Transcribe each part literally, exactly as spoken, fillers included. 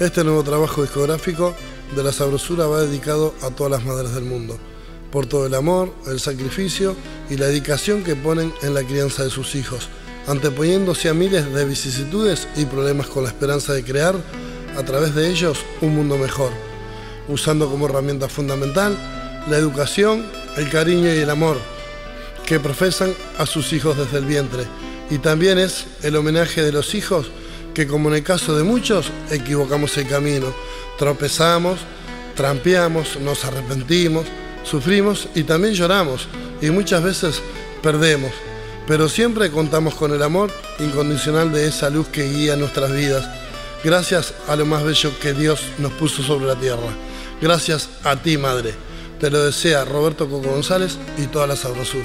Este nuevo trabajo discográfico de La Sabrosura va dedicado a todas las madres del mundo, por todo el amor, el sacrificio y la dedicación que ponen en la crianza de sus hijos, anteponiéndose a miles de vicisitudes y problemas con la esperanza de crear, a través de ellos, un mundo mejor, usando como herramienta fundamental la educación, el cariño y el amor que profesan a sus hijos desde el vientre. Y también es el homenaje de los hijos que, como en el caso de muchos, equivocamos el camino, tropezamos, trampeamos, nos arrepentimos, sufrimos y también lloramos y muchas veces perdemos, pero siempre contamos con el amor incondicional de esa luz que guía nuestras vidas, gracias a lo más bello que Dios nos puso sobre la tierra. Gracias a ti, Madre. Te lo desea Roberto Coco González y toda La Sabrosura.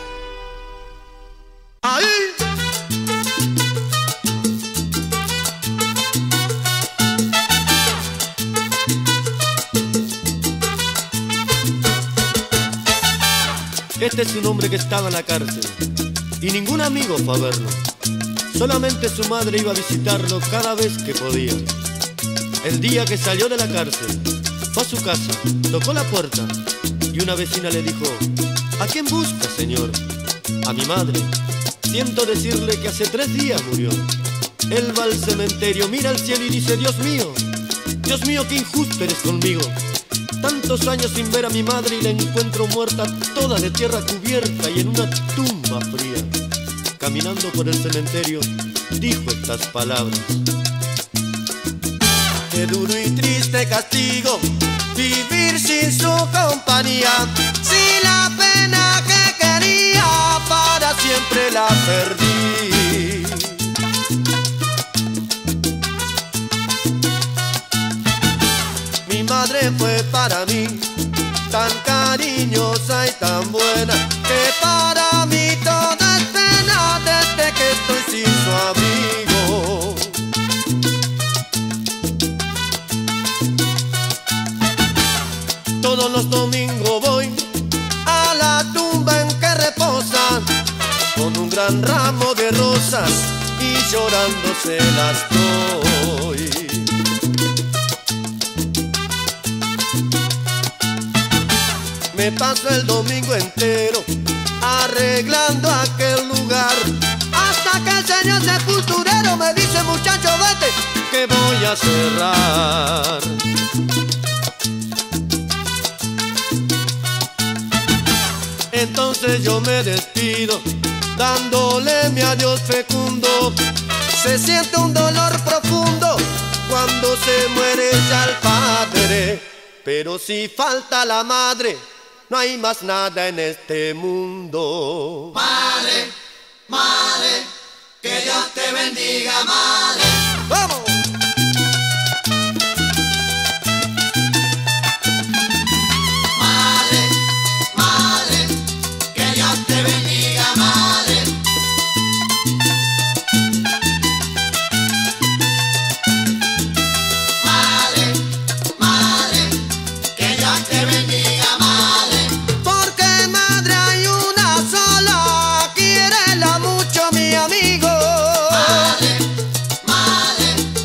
¡Ahí! Este es un hombre que estaba en la cárcel y ningún amigo fue a verlo. Solamente su madre iba a visitarlo cada vez que podía. El día que salió de la cárcel, fue a su casa, tocó la puerta y una vecina le dijo: ¿a quién busca, señor? A mi madre. Siento decirle que hace tres días murió. Él va al cementerio, mira al cielo y dice: Dios mío, Dios mío, qué injusto eres conmigo. Tantos años sin ver a mi madre y la encuentro muerta, toda de tierra cubierta y en una tumba fría. Caminando por el cementerio, dijo estas palabras: qué duro y triste castigo vivir sin su compañía. Si la pena que quería para siempre la perdí. Mi madre fue para mí tan cariñosa y tan buena, que para mí toda es pena desde que estoy sin su abrigo. Todos los domingos voy a la tumba en que reposa, con un gran ramo de rosas y llorando se las doy. Me paso el domingo entero arreglando aquel lugar, hasta que el señor sepulturero me dice: muchacho, vete, que voy a cerrar. Entonces yo me despido, dándole mi adiós fecundo. Se siente un dolor profundo cuando se muere ya el padre, pero si falta la madre, no hay más nada en este mundo. Madre, madre, que Dios te bendiga, madre. ¡Vamos! Madre, madre, que Dios te bendiga, madre. Madre, madre, que Dios te bendiga, madre. Porque madre hay una sola, quiérela mucho mi amigo. Madre, madre,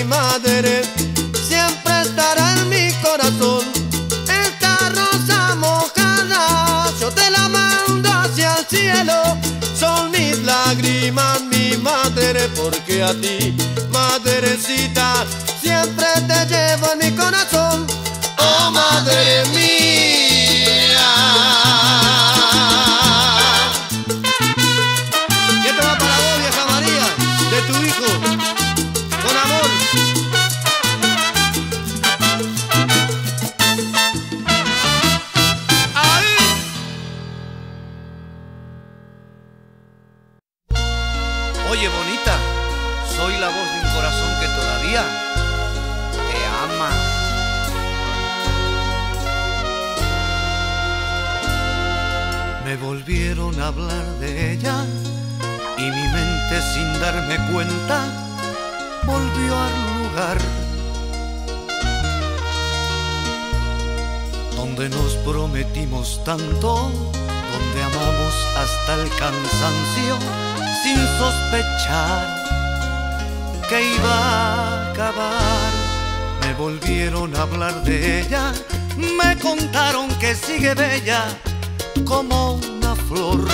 mi madre siempre estará en mi corazón. Esta rosa mojada yo te la mando hacia el cielo. Son mis lágrimas, mi madre, porque a ti, madrecita, siempre te llevo en mi corazón. Oh, madre mía. Y esto va para vos, vieja María, de tu hijo, con amor. ¡Ahí! Oye, bonita, soy la voz de un corazón que todavía te ama. Me volvieron a hablar de ella y mi mente, sin darme cuenta, volvió al lugar donde nos prometimos tanto, donde amamos hasta el cansancio, sin sospechar que iba a acabar. Me volvieron a hablar de ella, me contaron que sigue bella como una flor,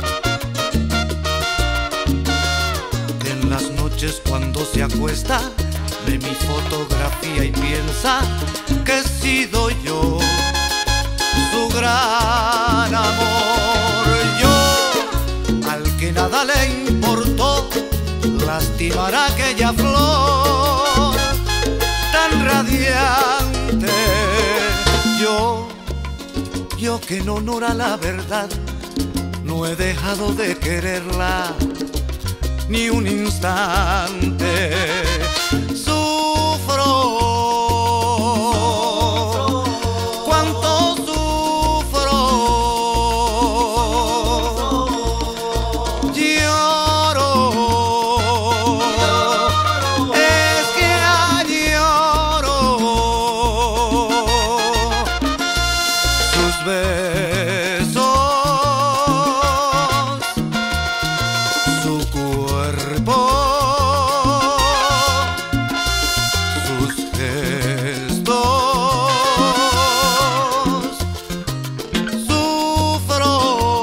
que en las noches cuando se acuesta ve mi fotografía y piensa que he sido yo su gran amor. Yo, al que nada le importó lastimar a aquella flor tan radiante, yo Yo que en honor a la verdad no he dejado de quererla ni un instante. Sufro, cuánto sufro, lloro, es que lloro. Sus besos, su cuerpo, sus gestos, sufro.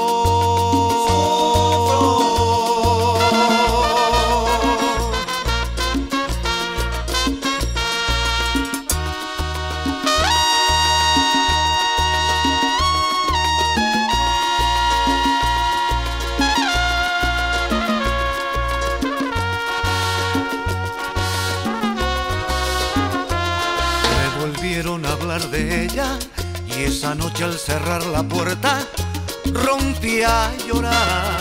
Me volvieron a hablar de ella y esa noche al cerrar la puerta rompí a llorar.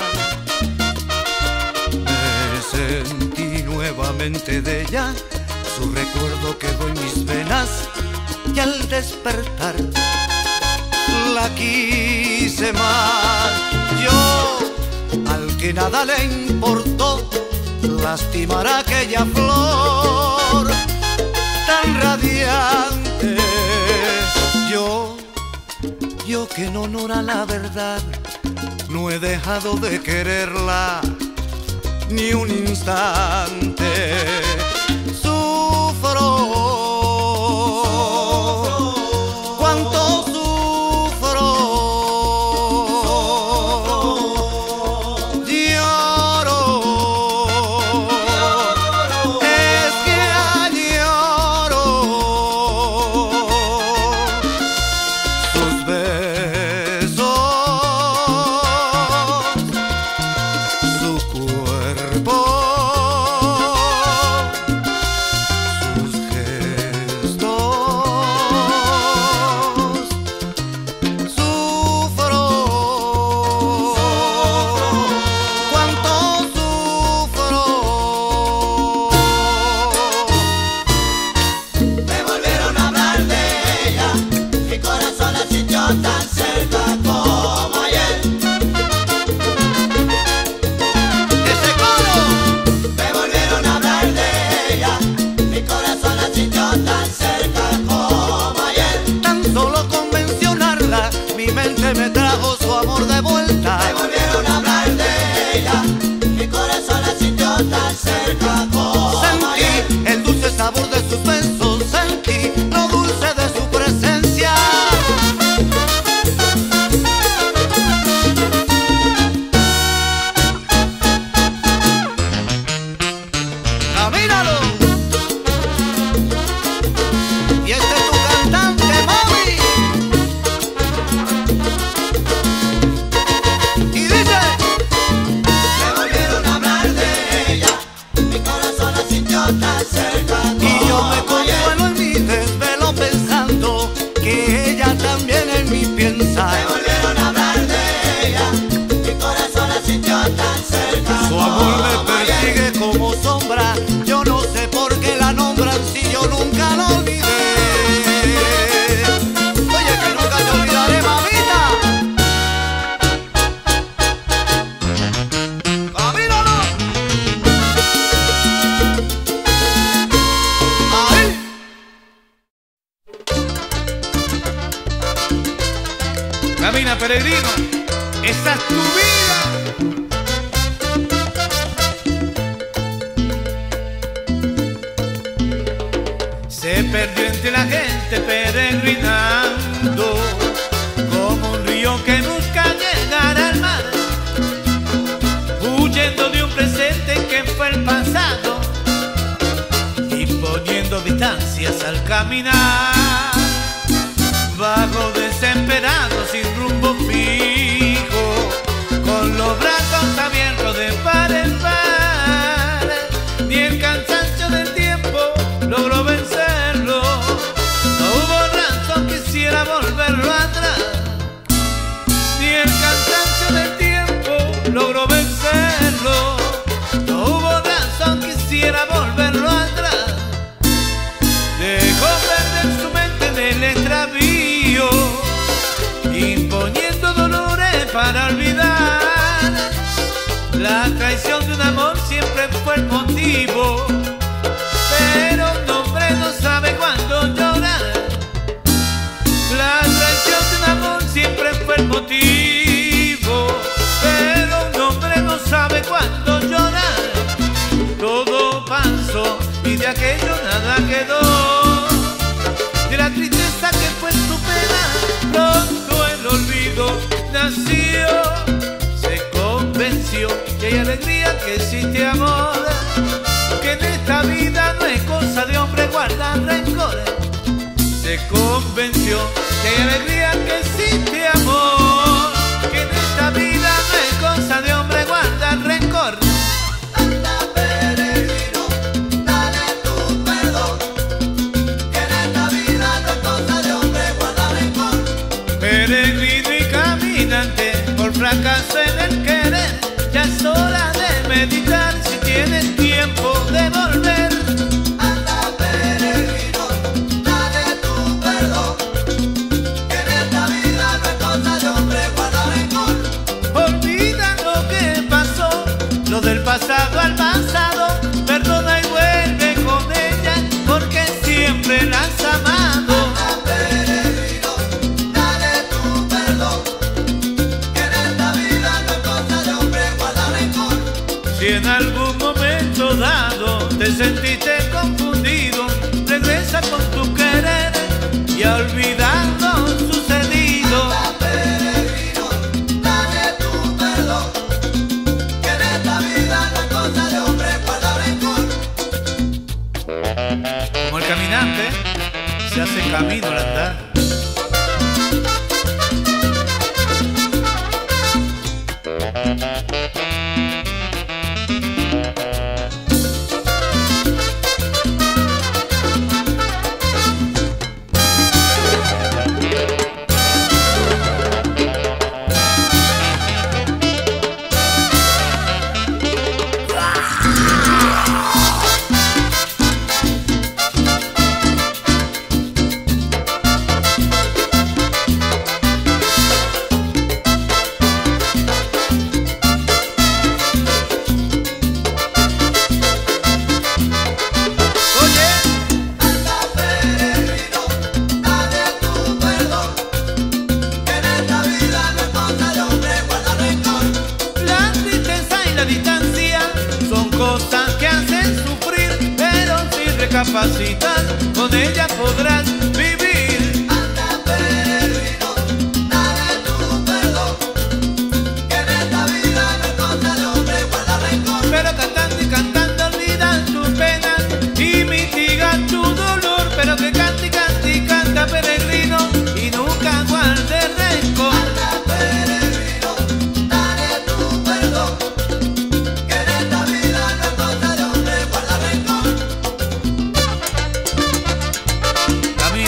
Me sentí nuevamente de ella, su recuerdo quedó en mis venas y al despertar la quise más. Yo, al que nada le importó lastimar a aquella flor tan radiante, yo, yo que en honor a la verdad no he dejado de quererla ni un instante. Sufro, cuánto sufro, lloro, es que lloro. Sus besos, su cuerpo, sombra. Yo no sé por qué la nombran si yo nunca la olvidé. Oye, que nunca te olvidaré, mamita. ¡Camínalo! ¡Ahí! Camina, peregrino, esa es tu vida. Se perdió entre la gente peregrinando, como un río que busca llegar al mar, huyendo de un presente que fue el pasado, imponiendo distancias al caminar. Vago, desesperado, sin rumbo fijo, con los brazos abiertos de par en par, ni el cansancio del tiempo logró vencerlo. No hubo razón que quisiera volverlo atrás, ni el cansancio del tiempo logró vencerlo. No hubo razón que quisiera volverlo atrás. Dejó perder su mente en el extravío, imponiendo dolores para olvidar. La traición de un amor siempre fue el motivo, pero un hombre no sabe cuándo llorar. La traición de un amor siempre fue el motivo, pero un hombre no sabe cuándo llorar. Todo pasó y de aquello nada quedó. De la tristeza que fue su pena, pronto el olvido nació. Se convenció que hay alegría, que existe amor, que en esta vida no es cosa de hombre guardar rencor. Se convenció que hay alegría, que existe amor, que en esta vida no es cosa de hombre guardar rencor. Peregrino y caminante, por fracaso en el querer, ya es hora de meditar si tienes tiempo de volver. Anda, peregrino, dale tu perdón, que en esta vida no es cosa de hombre guardar rencor. Olvida lo que pasó, lo del pasado al pasado, perdona y vuelve con ella, porque siempre la has amado. Si en algún momento dado te sentiste confundido, regresa con tu querer y olvidando sucedido. Anda, peregrino, dale tu perdón, que en esta vida no es cosa de hombre guardar rencor. Como el caminante se hace camino al andar. Capacitar, con ella podrás vivir. Anda, peregrino, dale tu perdón, que en esta vida no es cosa de hombre guardar rencor. Pero cantando y cantando olvidas tus penas y mitigas tu dolor. Pero que cante y cante y canta, peregrino, y nunca guarde rencor. Anda, peregrino, dale tu perdón, que en esta vida no es cosa de hombre guardar rencor.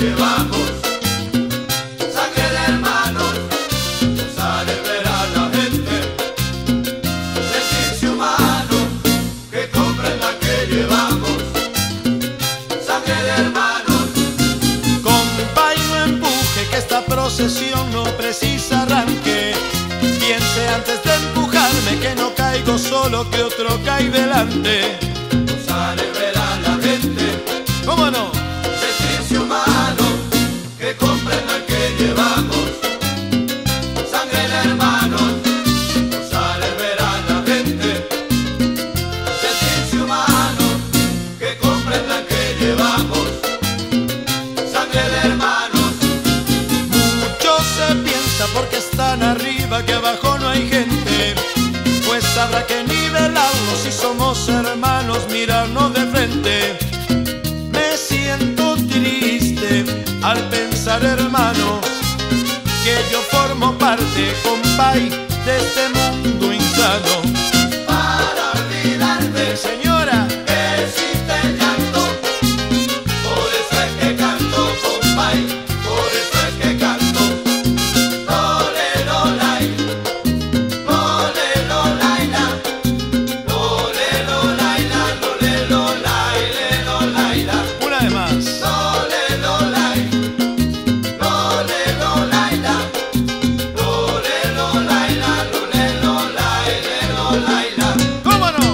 llevamos, sangre de hermanos, nos sale ver a la gente, sentirse humano, que comprenda que llevamos, sangre de hermanos. Compay, no empuje, que esta procesión no precisa arranque. Piense antes de empujarme, que no caigo solo, que otro cae delante. Nos sale ver a la gente, ¿Cómo no? sentirse humano, que comprenda que llevamos, sangre de hermanos. Nos sale ver a la gente, sentirse humano, que comprenda que llevamos, sangre de hermanos. Mucho se piensa porque están arriba, que abajo no hay gente. Pues habrá que nivelarnos si somos hermanos, mirarnos de frente. Me siento triste al pensar, hermano, que yo formo parte, compay, de este mundo insano. Para olvidarme, Señora, que existe el llanto, por eso es que canto, compay, por eso es que canto. Lole, lolay, lole, lolayla, lole, lolayla, lole, lolay, le, lolayla. una vez más. Lole, lolay, lole, lolayla, lole, lolayla, lole, lolay, le, lolayla. ¿Cómo no?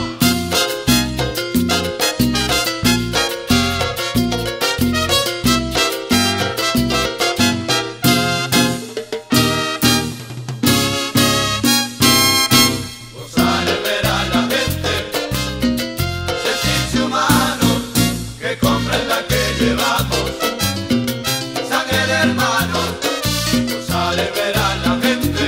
Nos sale ver a la gente, sentirse humano, que comprenda que llevamos, sangre de hermanos. Nos sale ver a la gente,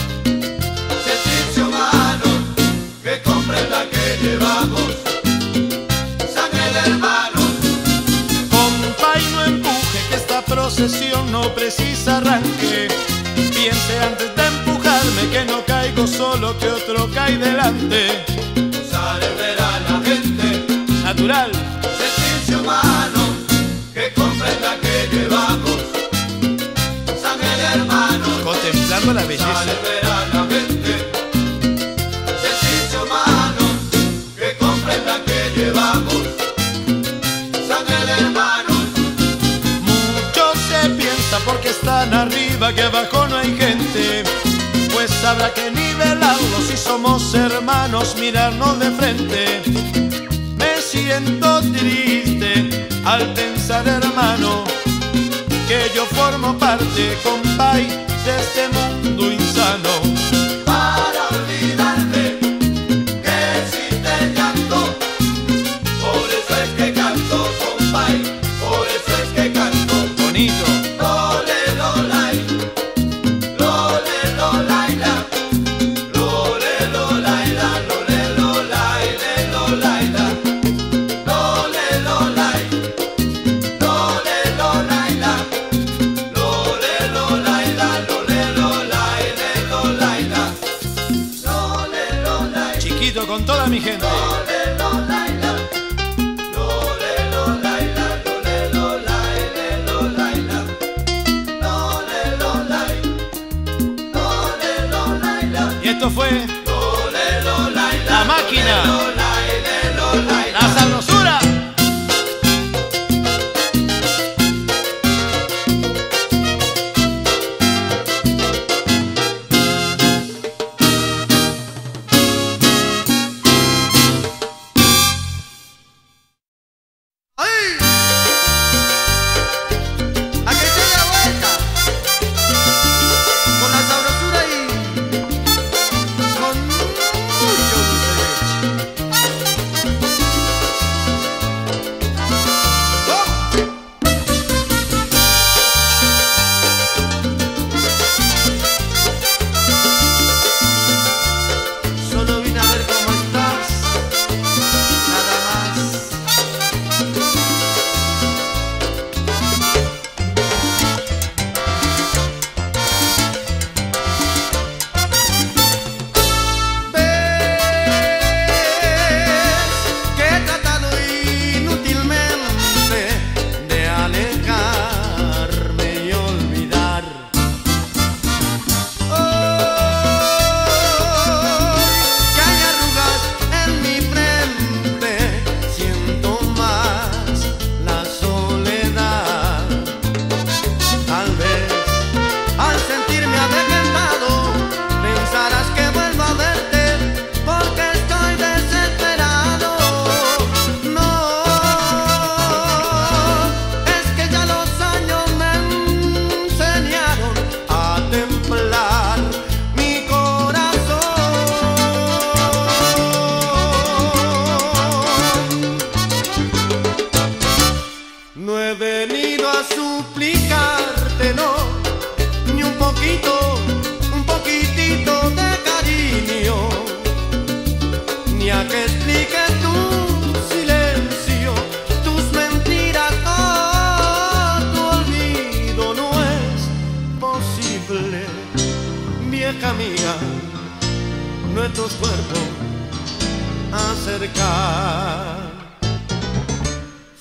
sentirse humano, que comprenda que llevamos, sangre de hermanos. Compay, no empuje, que esta procesión no precisa arranque. Piense antes de empujarme, que no caigo solo, que otro cae delante. Nos sale ver a la gente, Natural. sentirse humano, que comprenda que llevamos, sangre de hermanos. Contemplando la Sale belleza. ver a la gente, sentirse humano, que comprenda que llevamos, sangre de hermanos. Mucho se piensa porque están arriba, que abajo no hay gente. Pues habrá que nivelarnos si somos hermanos, mirarnos de frente. Me siento triste al pensar, hermano, que yo formo parte, compay, de este mundo insano. Para olvidarme, que existe el llanto, por eso es que canto, compay, por eso es que canto. Bonito. Lole, lolay, lole, lolayla, lole, lolayla, lole, lolay, le, lolayla. Lole, lolay, lole, lolayla, lole, lolayla, lole, lolay, le, lolayla. Lole, lolay, Chiquito con toda mi gente. lole, lolayla, lole, lolayla, lole, lolay, le, lolayla. Lole, lolay, lole, lolayla, Y esto fue lole, lolayla, La Máquina. lolay, le, lolayla. la sabrosura. A que se dé vuelta con la sabrosura y con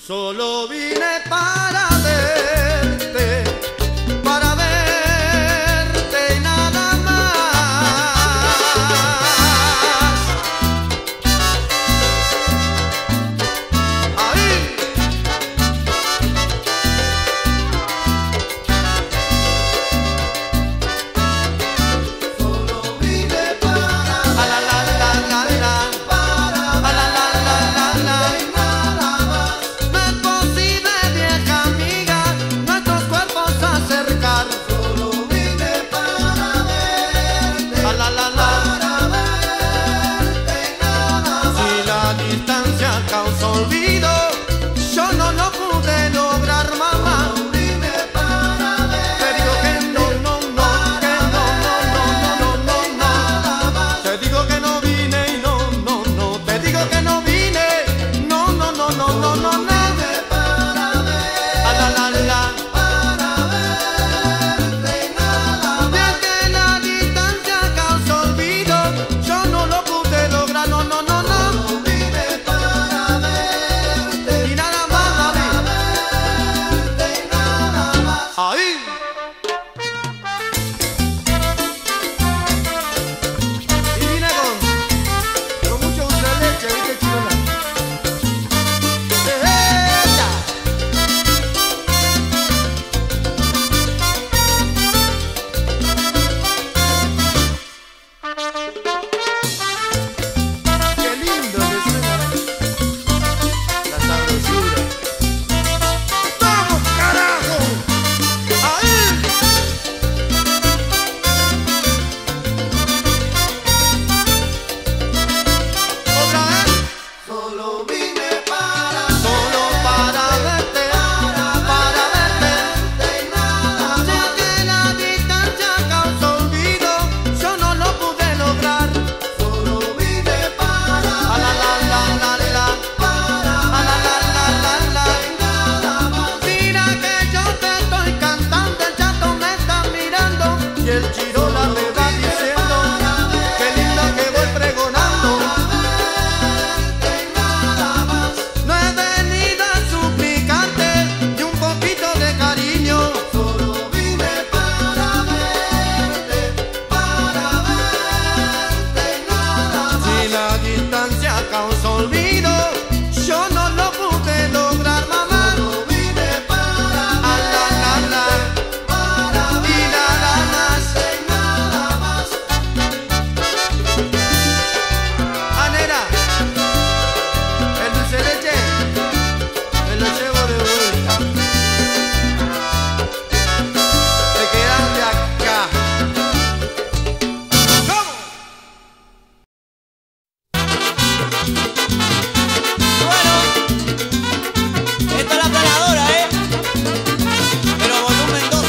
Solo vine para verte, para verte y nada más. Ahí. Solo vine para A la la la la la. para A la la la la la. nada más. No es posible, vieja amiga, nuestros cuerpos acercar. Solo vine para verte, A la la la. para verte y nada más. Si la distancia causa olvido, yo no lo pude lograr, mamá. Solo vine para Te digo que no, no, no, que no, no, no, no, no, no, no. Te digo que no vine y no, no, no. Te digo que no vine, no, no, no, no, no, no, no. verte para verte, A la la la. para verte y nada más. Ya que la distancia causa olvido, yo no lo pude lograr, no, no, no, no. Solo vine para verte, Y nada más, mami. verte y nada más. Ahí. Y vine con, con mucho dulce de leche, ¿viste, chirola? ¡Eja! ¡Qué lindo que suena! La sabrosura. ¡Vamos, carajo! ¡Ahí! Otra vez. Solo vine para Solo para verte, para verte. verte y nada más. Ya que la distancia causa olvido, yo no lo pude lograr. Solo vine para A la la la la la. para A la la la la la. nada más. Mira que yo te estoy cantando, el chato me está mirando y el chirola me va diciendo qué lindo que voy pregonando. Verte y nada más. No he venido a suplicarte y un poquito de cariño. Solo vine para verte, para verte y nada más. Si la distancia causa olvido, yo no lo pude lograr, mamá. Solo vine para A la la la. para Y nada más. verte y nada más. Anera, el dulce de leche me lo llevo de vuelta. Te quedas de acá. ¿Cómo? Bueno, esta es la planadora, ¿eh? Pero volumen dos.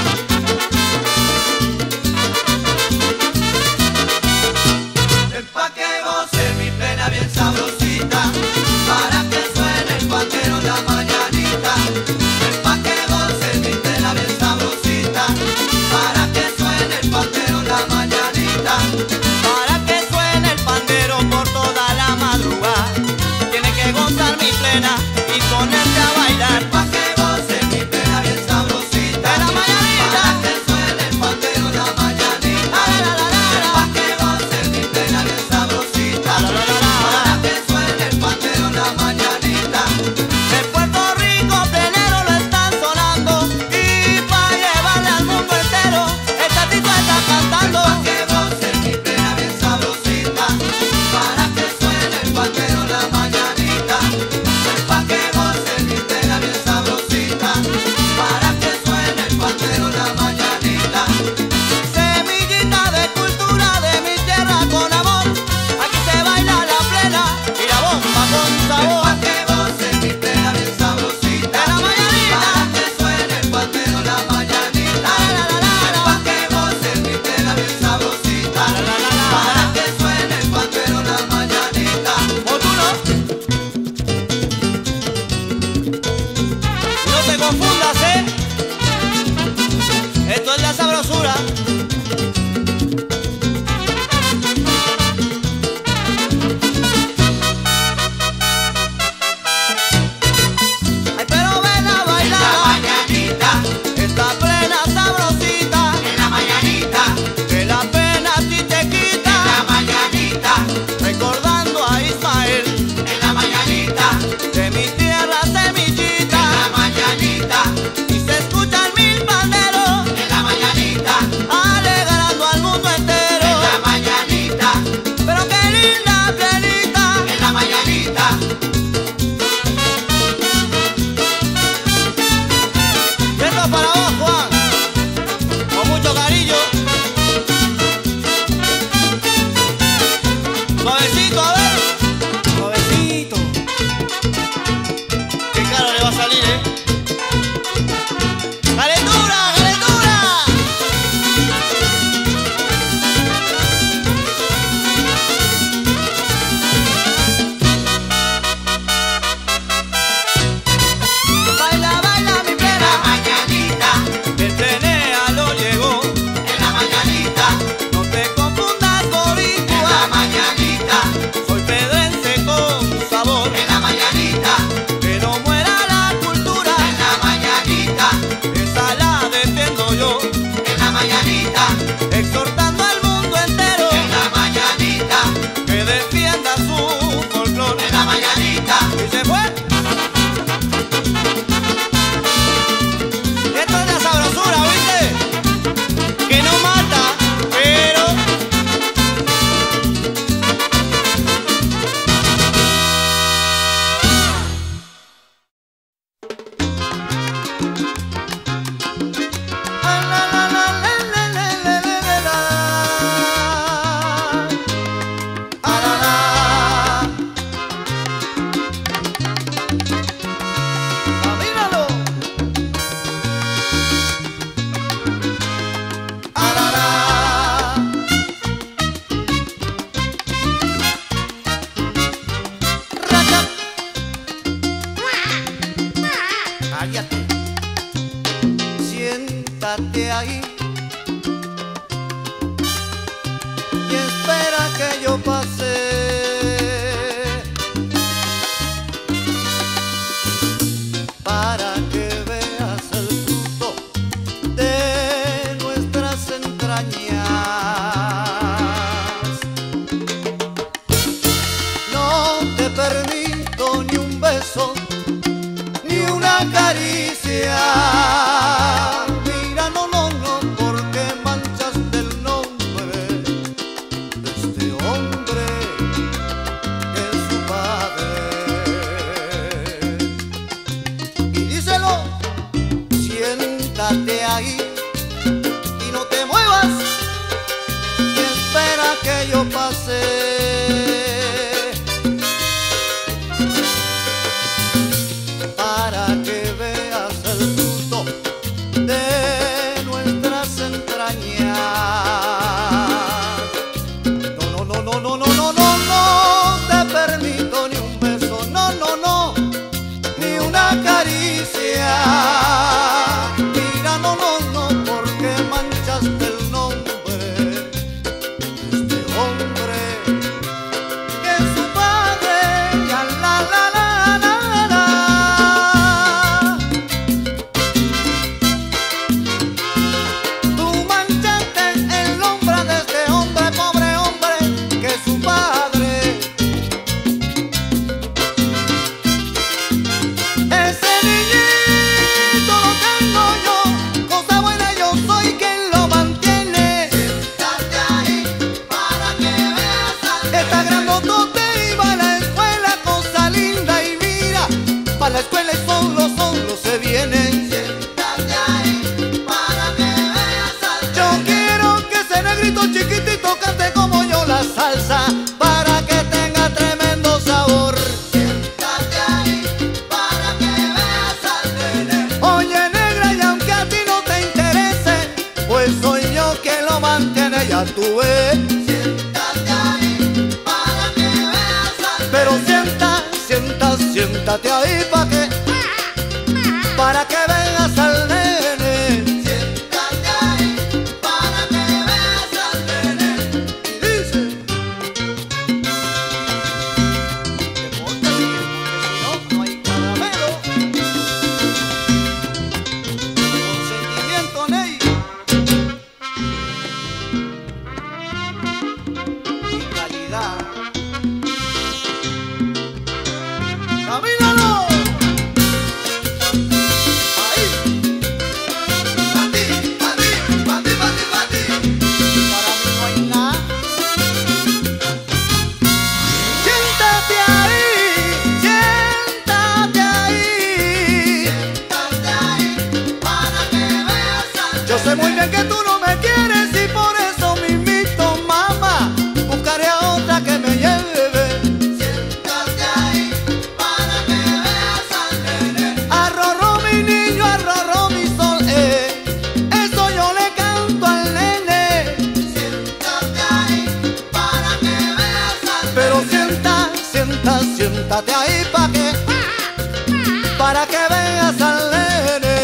Es pa' que goce mi plena bien sabrosita, para que suene el pandero la mañanita. Es pa' que goce mi plena bien sabrosita, para que suene el pandero la mañanita. Para que suene el pandero por toda la madrugada, tiene que gozar mi plena y ponerte a bailar. Pa' que goce mi plena bien sabrosita, De la mañanita. para que suene el pandero la mañanita. La, la, la, la, la. Es pa' que goce mi plena bien sabrosita, La, la, la, la, la. para que suene el pandero la mañanita. En Puerto Rico plenero lo están sonando y para llevarle al mundo entero el chatito está cantando. Pa' que goce mi plena bien sabrosita, para que suene el pandero la mañanita. Pa' que goce mi plena bien sabrosita. salir, ¿eh? ¡Calentura, calentura! Baila, baila mi plena. La mañanita, El plenea lo llegó. en la mañanita, No te confundas, en la boricua. mañanita, Soy pedrense con sabor. en la mañanita, Que no muera la cultura. en la mañanita, Esa la defiendo yo. en la mañanita, Exhortando al mundo entero en la mañanita, que defienda su folclore. en la mañanita. Y se fue. Esto es la sabrosura, ¿viste? Que no mata, pero la la la la la la la la la. Ah, la, la. Camínalo. Ah, la, la. Raca. Cállate. Siéntate ahí y espera que yo pase. Para que veas el fruto de nuestras entrañas. No te permito ni un beso, ni una caricia. Mira, no, no, no, porque manchaste el nombre de este hombre que es su padre. Y díselo, siéntate ahí y no te muevas y espera que yo pase. Para que veas el fruto de nuestras entrañas. No, no, no, no, no, no, no, no, no te permito ni un beso, no, no, no, ni una caricia. Mira, no, no, no, porque manchaste el nombre de este hombre que es su padre. Ya, la, la, la, la, la. Tú manchaste el nombre de este hombre, pobre hombre, que es su padre. Ese niñito lo tengo yo, cosa buena yo soy quien lo mantiene. Siéntate ahí para que veas al Está grandotote y va a la escuela, cosa linda y mira, para la escuela y solo, solo se viene. Siéntate ahí para que veas al Yo quiero que ese negrito chiquitito cante como yo la salsa, para que tenga tremendo sabor. Siéntate ahí para que veas al nene. Oye negra, y aunque a ti no te interese, pues soy yo quien lo mantiene, ya tú ves. Siéntate ahí para que veas al Pero sienta, sienta, siéntate ahí pa' que, para que veas al nene. Siéntate ahí para que veas al nene. Dice, te portas bien, porque si no, no hay caramelo. Consentimiento, Ney. Y calidad. ¡Camínalo! quédate ahí pa' que, para que veas al nene.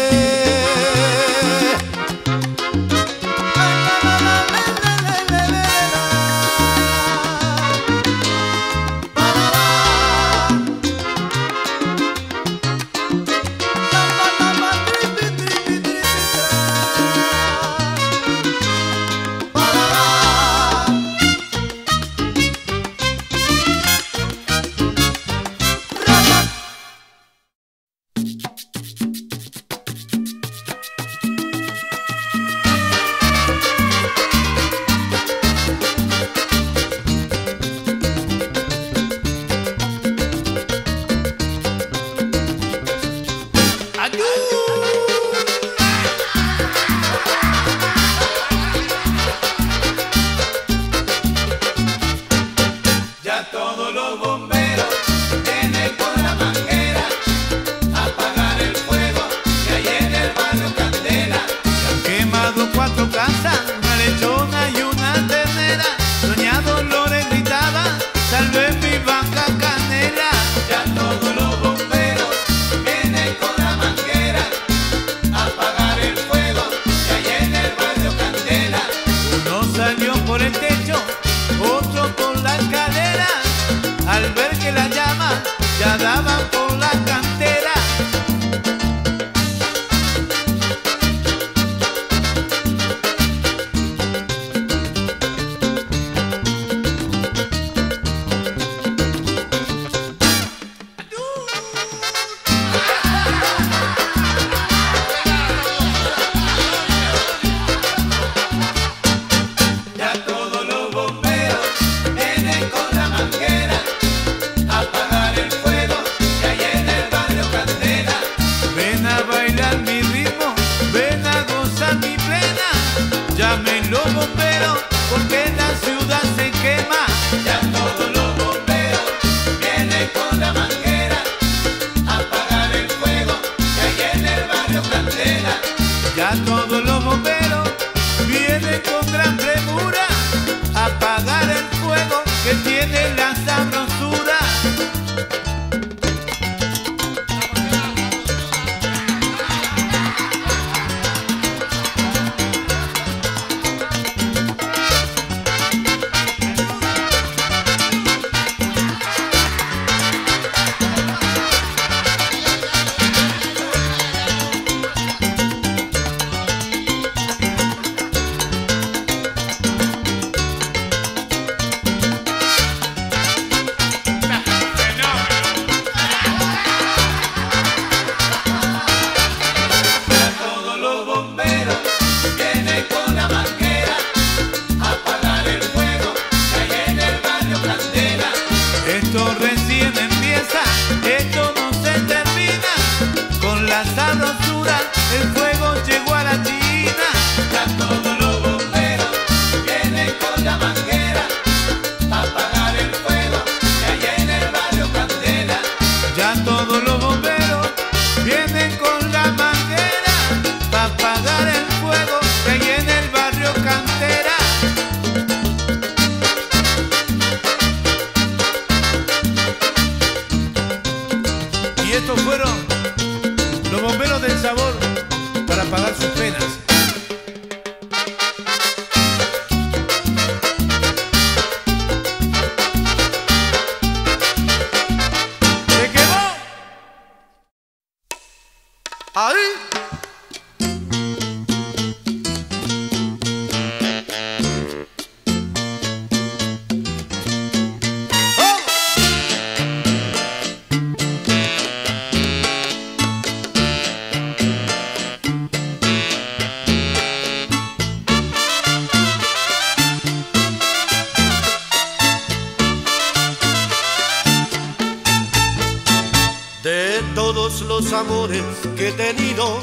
Los amores que he tenido,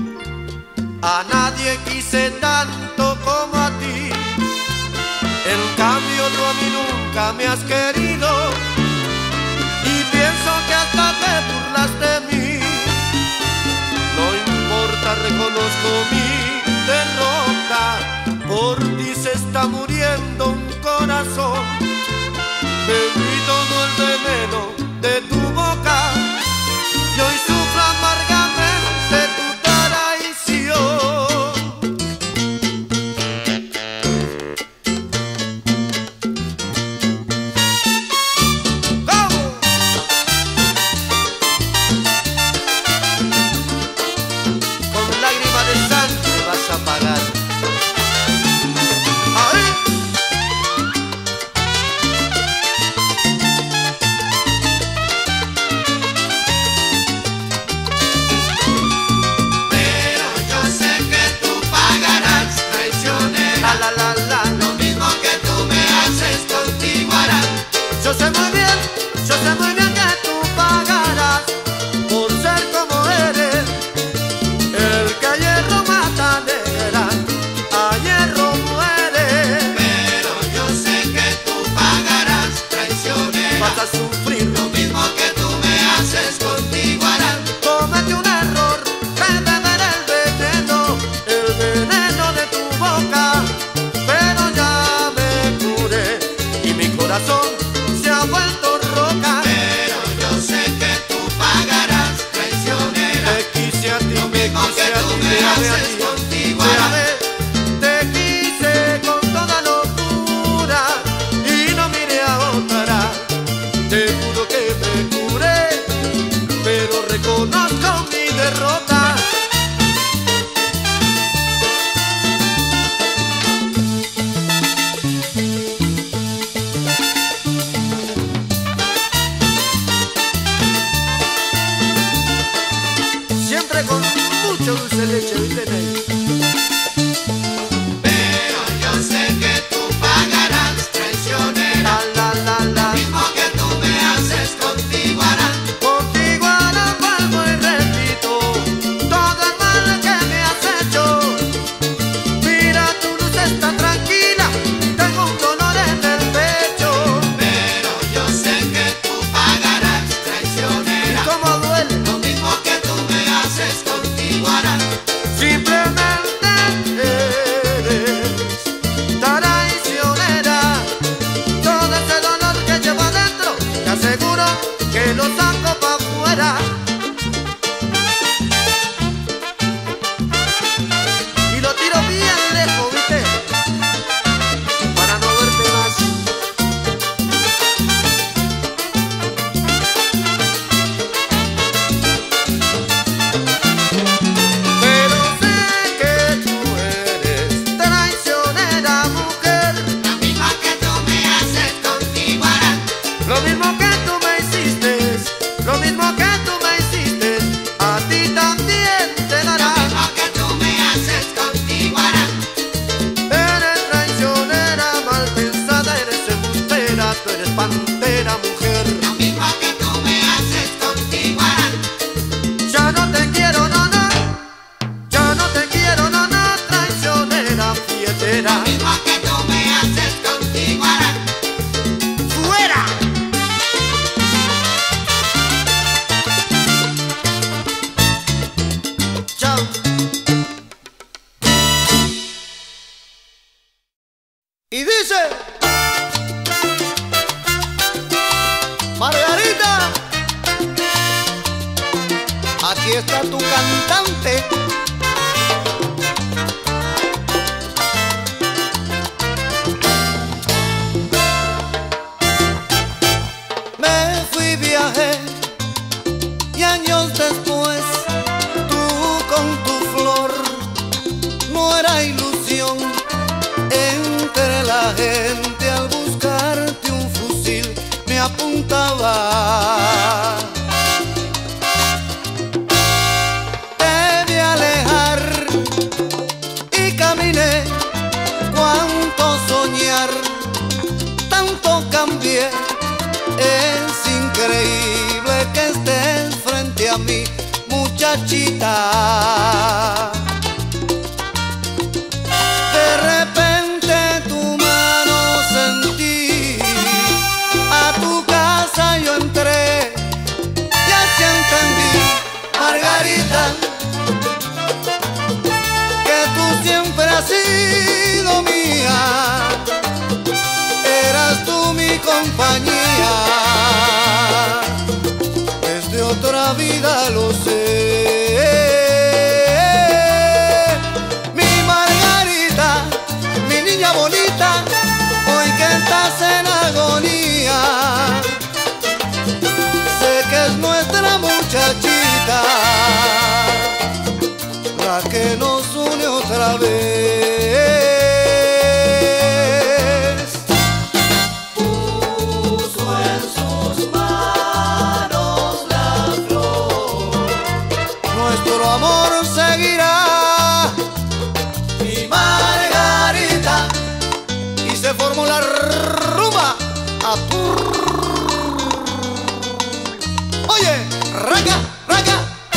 a nadie quise tanto como a ti. En cambio tú a mí nunca me has querido y pienso que hasta te burlas de mí. No importa, reconozco mi derrota, por ti se está muriendo un corazón. Bebí todo el veneno de tu conozco mi derrota. Siempre con mucho dulce de leche, ¿viste, Ney? Pero yo sé que tú pagarás, traicionera. La, la, la, la. Lo mismo que tú me haces, contigo harán. Contigo ahora vuelvo y repito todo el mal que me has hecho. Mira, tu luz está tranquila, tengo un dolor en el pecho. Pero yo sé que tú pagarás, ¿Y traicionera. cómo duele? Lo mismo que tú me haces, contigo harán. Simplemente eres traicionera. Todo ese dolor que llevo adentro, te aseguro que lo saco pa' afuera. Y lo tiro bien lejos, ¿viste? Para no verte más. Pero sé que tú eres traicionera, mujer. Lo mismo que tú me haces, contigo harán. Lo mismo que tú me hiciste, lo mismo que tú me hiciste, a ti también te Lo dará. mismo que tú me haces, contigo harán. Eres traicionera, mal pensada, eres embustera, tú eres pantera, mujer. Lo mismo que tú me haces, contigo harán. Ya no te quiero, no, no, ya no te quiero, no, no, traicionera, fietera. Lo mismo que tú me haces, contigo harán. ¡Fuera! Chao. Y dice: Margarita, aquí está tu cantante. Me fui, viajé, y años después, tú con tu flor, no era ilusión. Entre la gente al buscarte un fusil me apuntaba. Te vi alejar y caminé, cuánto soñar, tanto cambié. Es increíble que estés frente a mí, muchachita. De repente tu mano sentí, a tu casa yo entré, y así entendí, Margarita, que tú siempre has sido mía. Eras tú mi compañía, desde otra vida lo sé. Mi Margarita, mi niña bonita, hoy que estás en agonía, sé que es nuestra muchachita la que nos une otra vez. Puso en sus manos la flor. Nuestro amor seguirá, Mi Margarita. y se formó la rumba. Apur. Oye, raca, raca.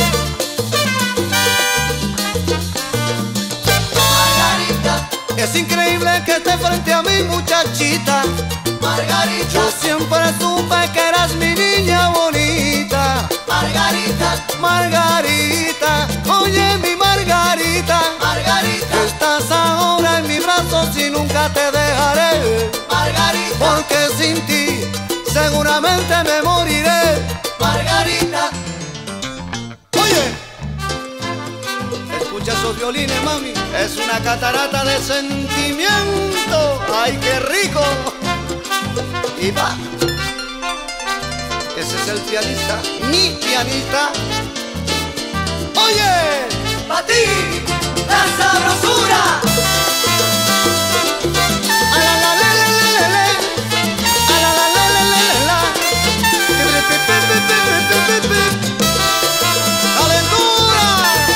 Margarita. Es increíble que esté frente a mi muchachita. Margarita. Yo siempre supe que eras mi niña bonita. Margarita. Margarita, oye mi Margarita, Margarita. estás ahora en mis brazos y nunca te dejaré, Margarita. porque sin ti seguramente me moriré. Margarita. Oye, escucha esos violines, mami, es una catarata de sentimiento. ¡Ay, qué rico! Y va. Ese es el pianista, mi pianista, Oye, Pa' ti, la sabrosura. a la la le le le le le, a la la le le le le la. ¡Calentura!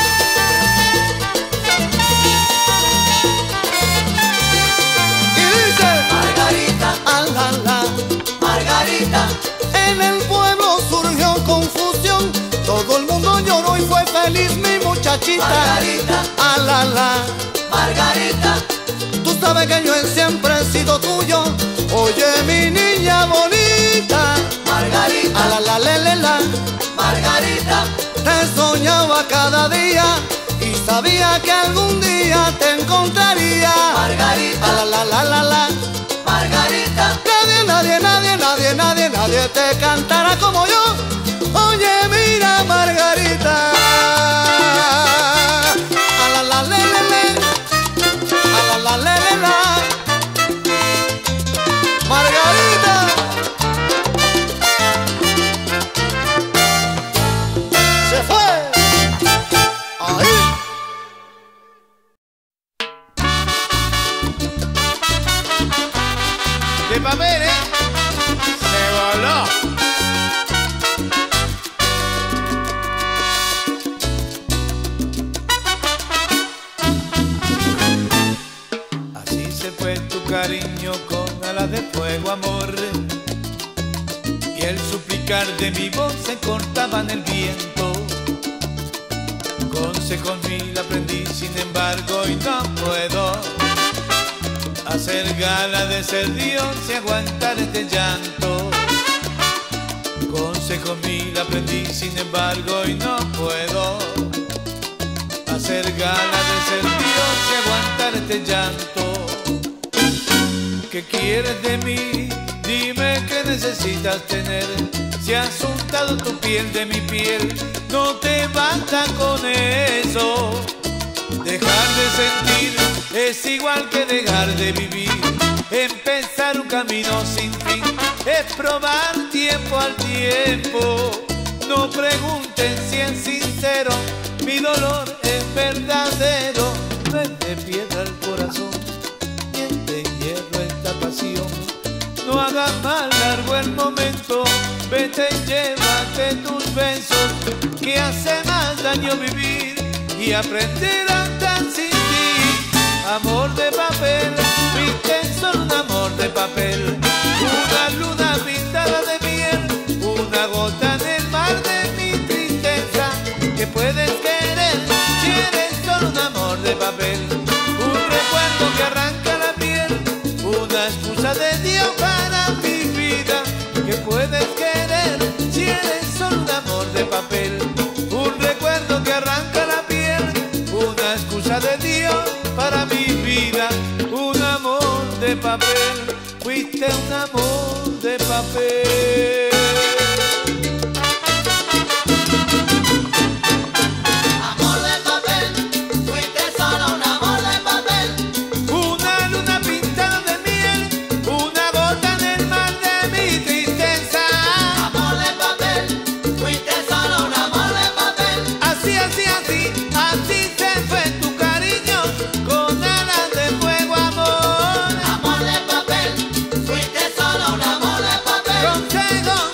Y dice, Margarita, a la la. Margarita, En el pueblo surgió confusión, todo el mundo lloró y fue feliz mi muchachita. Margarita, A la la. Margarita, Tú sabes que yo siempre he sido tuyo. Oye, mi niña bonita. Margarita, A la la le le la. Margarita, Te soñaba cada día y sabía que algún día te encontraría. Margarita, A la la la la la. Margarita, Nadie, nadie, nadie, nadie, nadie, nadie te cantará como yo. Oye, mira, Margarita. A la la le le le. A la la le le la. Margarita. Se fue. Ahí. De papel, ¿eh? Se voló. Así se fue tu cariño con alas de fuego, amor. Y el suplicar de mi voz se cortaba en el viento. Consejos mil aprendí, sin embargo, y no puedo hacer gala de ser Dios y aguantar este llanto. Consejos mil aprendí, sin embargo, y no puedo hacer gala de ser Dios y aguantar este llanto. ¿Qué quieres de mí? Dime qué necesitas tener. Si has untado tu piel de mi piel, no te basta con eso. Dejar de sentir es igual que dejar de vivir. Empezar un camino sin fin es probar tiempo al tiempo. No pregunten si es sincero, mi dolor es verdadero. No es de piedra el corazón, ni es de hierro esta pasión. No hagas más largo el momento, vete y llévate tus besos, que hace más daño vivir y aprender a andar sin ti. Amor de papel, viste solo un amor de papel. Una luna pintada de miel, una gota en el mar de mi tristeza. Que puedes querer si eres solo un amor de papel. Un recuerdo que arranca la piel, una excusa de Dios para mi vida. Que puedes querer si eres solo un amor de papel. Un recuerdo que arranca la piel, una excusa de Dios para mi vida. Un amor de papel, fuiste un amor de papel. amor de papel, fuiste solo un amor de papel. Una luna pintada de miel, una gota en el mar de mi tristeza. Amor de papel, fuiste solo un amor de papel. Así, así, así, así se fue tu cariño con alas de fuego, amor. Amor de papel, fuiste solo un amor de papel. Consejos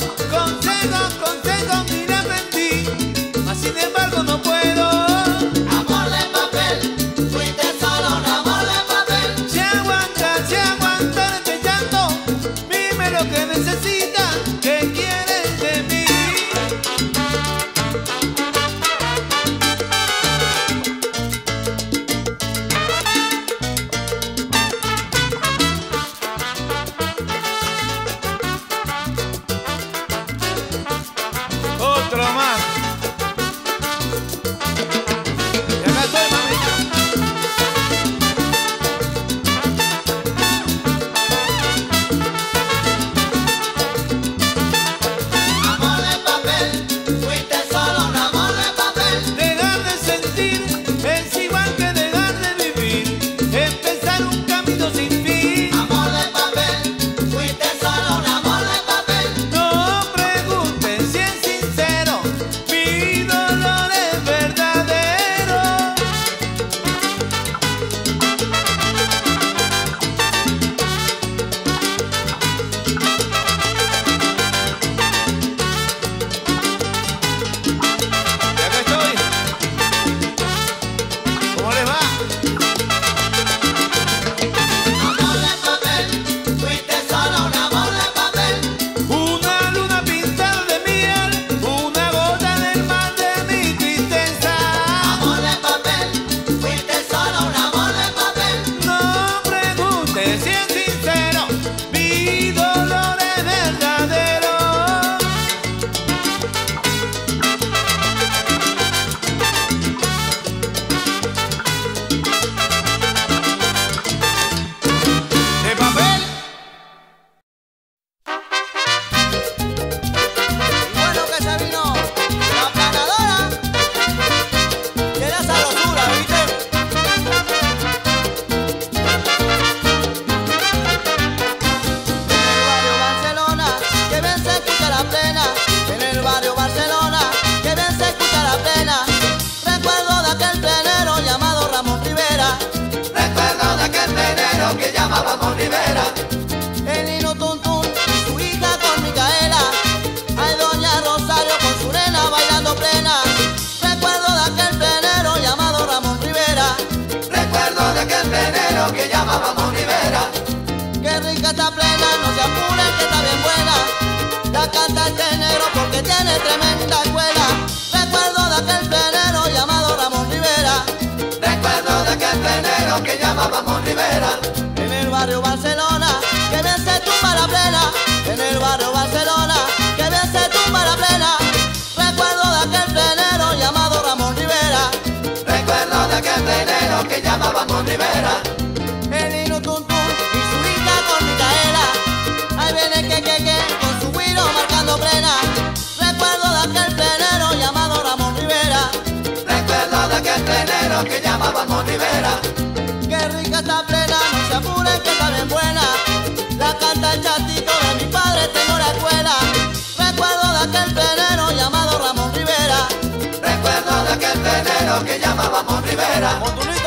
canta este negro porque tiene tremenda escuela. Recuerdo de aquel plenero llamado Ramón Rivera. Recuerdo de aquel plenero que llamábamos Rivera. En el barrio Barcelona, que bien se tumba la plena. En el barrio Barcelona, que bien se tumba la plena. Recuerdo de aquel plenero llamado Ramón Rivera. Recuerdo de aquel plenero que llamábamos Rivera. El Nino Tuntún y su hija con Micaela. Ahí viene que que que con su güiro marcando plena. Recuerdo de aquel plenero llamado Ramón Rivera. Recuerdo de aquel plenero que llamábamos Rivera. Qué rica esta plena, no se apuren que está bien buena. La canta el chatito de mi padre, tengo la escuela. Recuerdo de aquel plenero llamado Ramón Rivera. Recuerdo de aquel plenero que llamábamos Rivera.